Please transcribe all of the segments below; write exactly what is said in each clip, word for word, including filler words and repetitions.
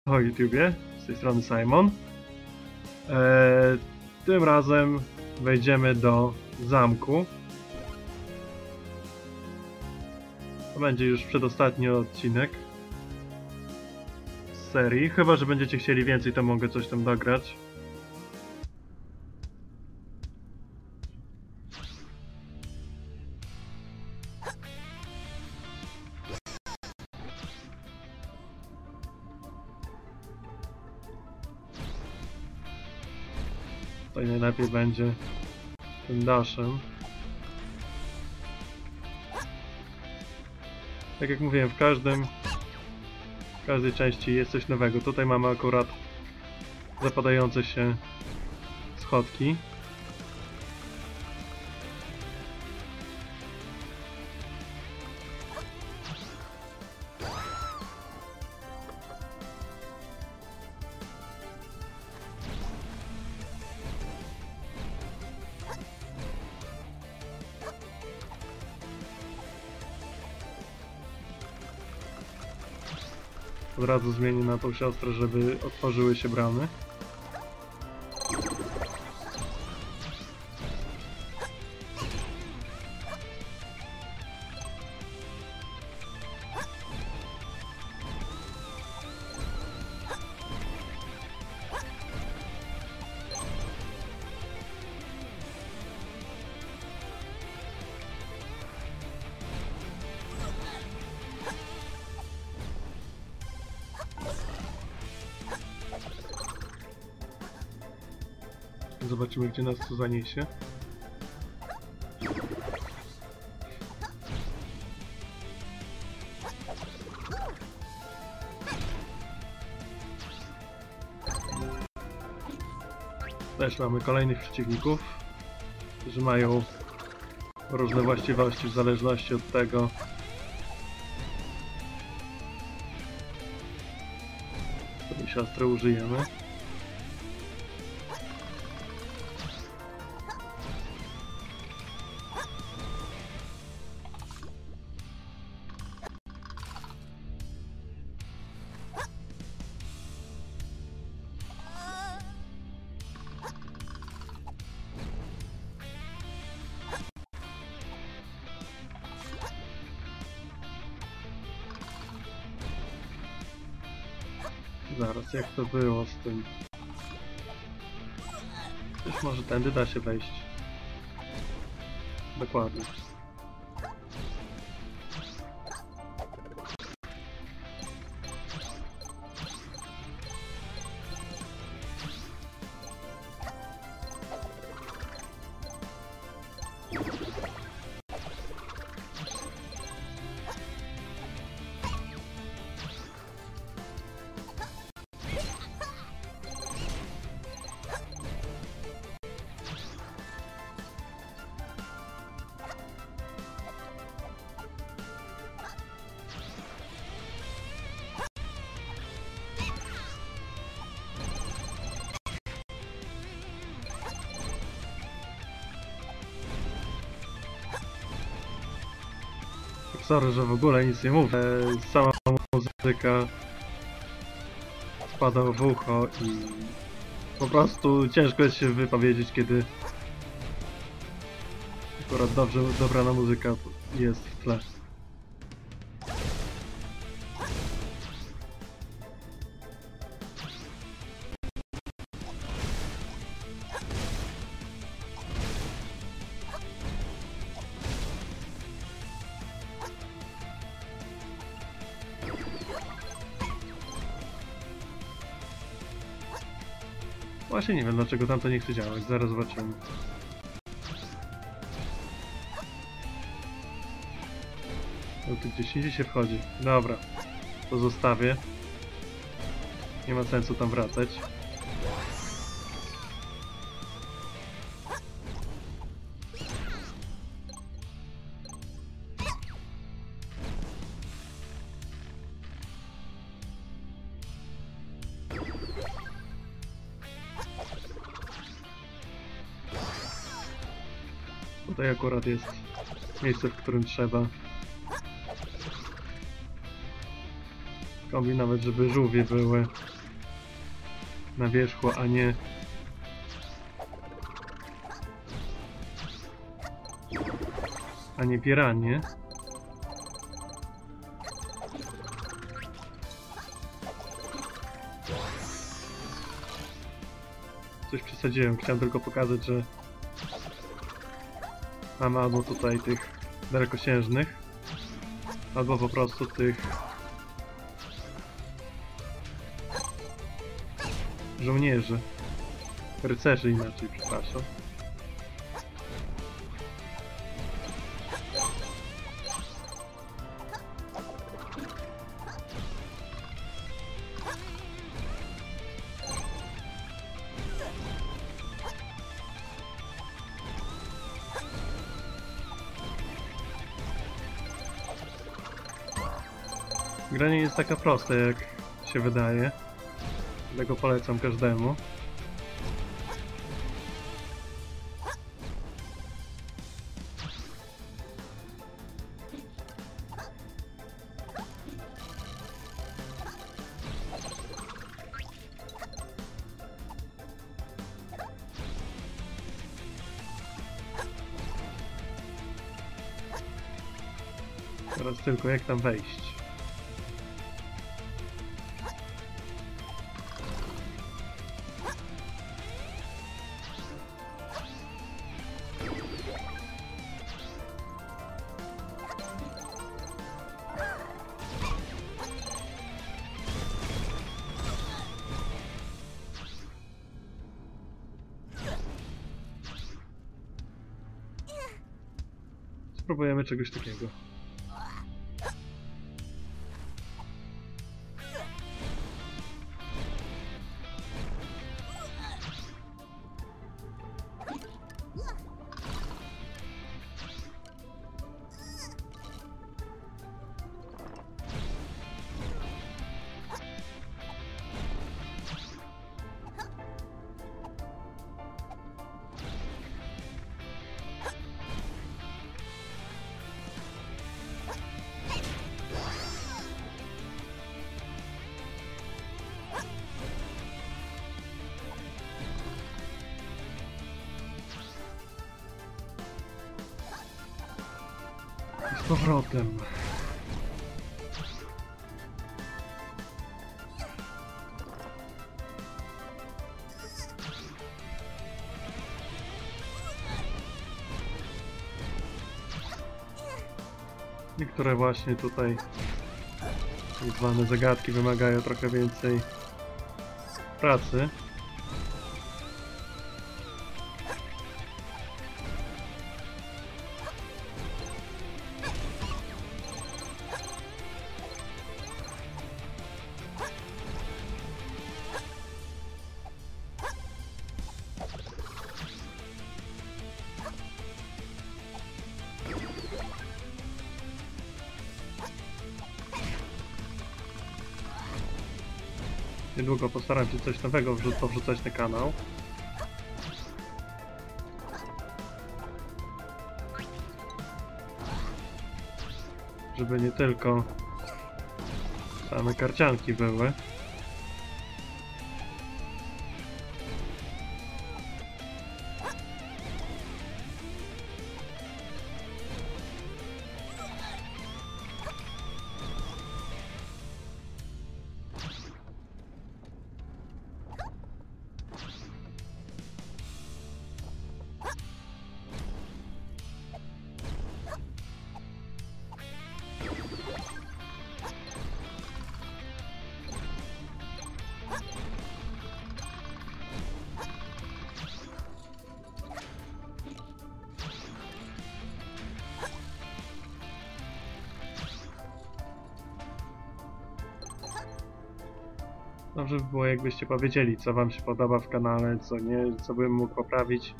O YouTubie, z tej strony Simon. Eee, tym razem wejdziemy do zamku. To będzie już przedostatni odcinek z serii. Chyba że będziecie chcieli więcej, to mogę coś tam dograć. Tutaj najlepiej będzie tym daszem. Tak jak mówiłem, w każdym w każdej części jest coś nowego. Tutaj mamy akurat zapadające się schodki. Od razu zmienię na tą siostrę, żeby otworzyły się bramy. Zobaczymy, gdzie nas to zaniesie. Też mamy kolejnych przeciwników, którzy mają różne właściwości w zależności od tego, której siostry użyjemy. Zaraz, jak to było z tym? Też może tędy da się wejść. Dokładnie. Sorry, że w ogóle nic nie mówię. Sama muzyka spada w ucho i po prostu ciężko jest się wypowiedzieć, kiedy akurat dobrze dobrana muzyka jest w tle. Właśnie nie wiem, dlaczego tam to nie chce działać, zaraz zobaczymy. No tu gdzieś indziej się wchodzi. Dobra, to zostawię. Nie ma sensu tam wracać. Tutaj akurat jest miejsce, w którym trzeba Kombi nawet, żeby żółwie były na wierzchu, a nie a nie piranie. Coś przesadziłem, chciałem tylko pokazać, że mamy albo tutaj tych dalekosiężnych, albo po prostu tych żołnierzy, rycerzy inaczej, przepraszam. Gra nie jest taka prosta, jak się wydaje. Dlatego polecam każdemu. Teraz tylko jak tam wejść. Spróbujemy czegoś takiego. Z powrotem. Niektóre właśnie tutaj tak zwane zagadki wymagają trochę więcej pracy. Niedługo postaram się coś nowego wrzu powrzucać na kanał. Żeby nie tylko same karcianki były. Dobrze by było, jakbyście powiedzieli, co wam się podoba w kanale, co nie, co bym mógł poprawić.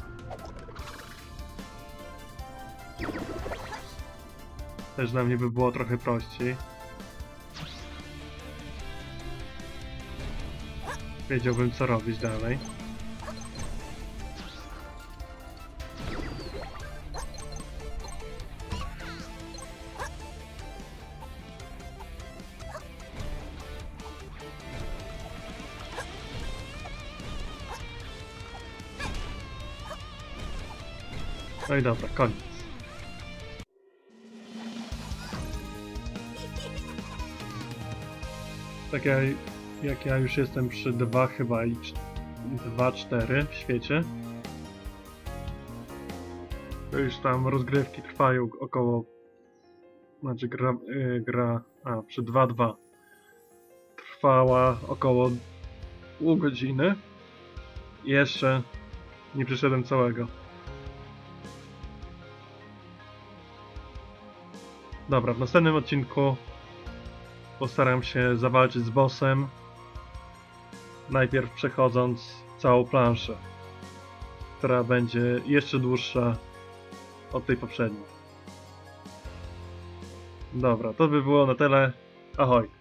Też dla mnie by było trochę prościej. Wiedziałbym, co robić dalej. No i dobra, koniec. Tak jak, jak ja już jestem przy dwa chyba i dwa cztery w świecie, to już tam rozgrywki trwają około, znaczy gra, yy, gra a przy dwa dwa trwała około pół godziny i jeszcze nie przyszedłem całego. Dobra, w następnym odcinku postaram się zawalczyć z bossem, najpierw przechodząc całą planszę, która będzie jeszcze dłuższa od tej poprzedniej. Dobra, to by było na tyle. Ahoj!